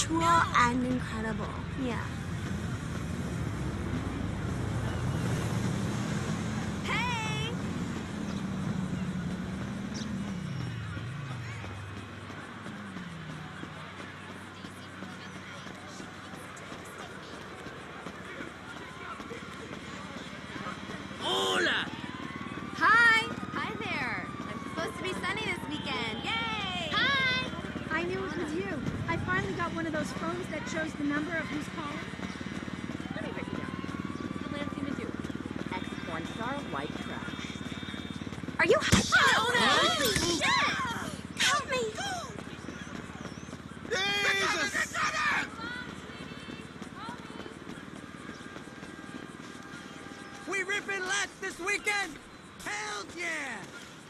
cool and incredible. Yeah. Hey! Hola! Hi! Hi there! I'm supposed to be sunny this weekend. Yay! Hi! I knew it was you. I finally got one of those phones that shows the number of who's calling. Let me write you down. What's the Lansing to do? Ex-porn star, white trash. Are you... Oh, no! Holy shit! Help me! Jesus! We ripping lats this weekend? Hell yeah!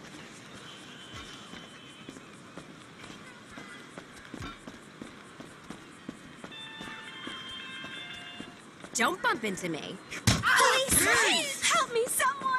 Don't bump into me. Police! Please! Help me, someone!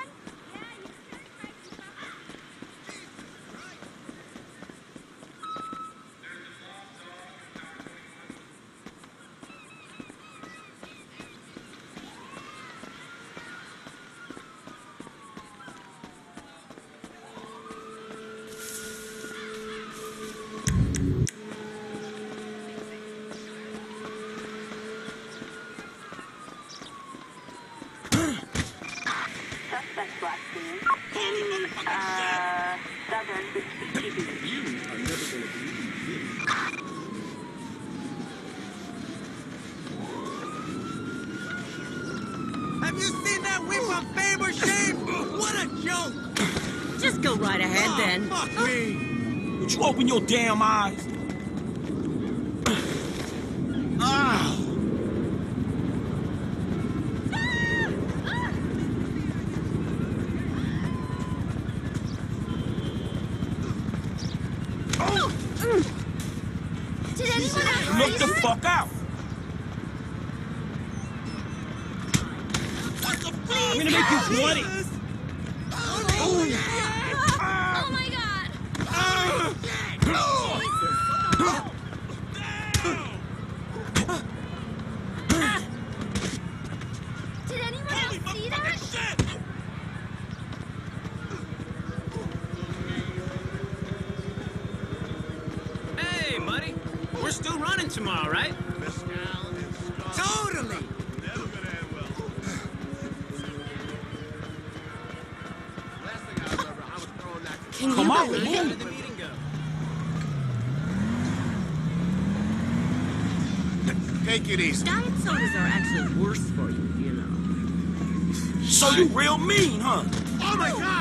Suspect black scene. Southern TV. Have you seen that whip on Fame or Shame? What a joke! Just go right ahead, then. Fuck me! Would you open your damn eyes? Ah! Did anyone else Look see the her? fuck out! What the fuck? I'm gonna make you bloody! Oh my god! Did anyone else see that? Hey, buddy. We're still running tomorrow, right? Totally! Can Come you on, believe How it? did the meeting go? Take it easy. Diet sodas are actually worse for you, you know. So you real mean, huh? Oh my God!